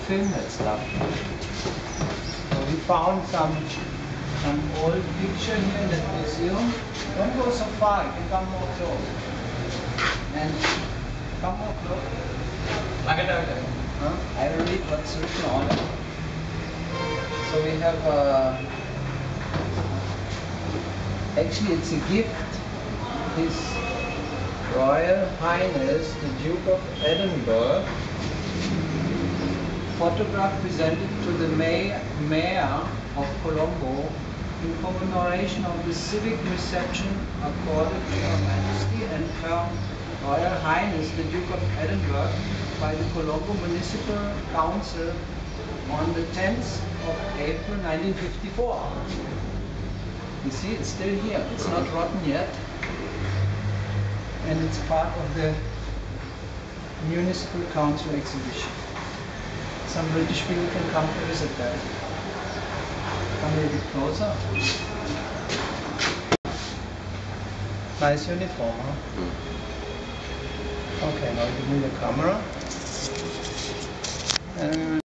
film that stuff. So we found some old picture here in the museum. Don't go so far, you can come more close. And come more close. Huh? I will read what's written on it. So we have actually it's a gift. His Royal Highness the Duke of Edinburgh, photograph presented to the Mayor of Colombo in commemoration of the civic reception accorded to Her Majesty and Her Royal Highness the Duke of Edinburgh by the Colombo Municipal Council on the 10th of April 1954. You see, it's still here. It's not rotten yet. And it's part of the Municipal Council exhibition. Some British people can come to visit that. Come a little bit closer. Nice uniform, huh? Okay, now give me the camera. And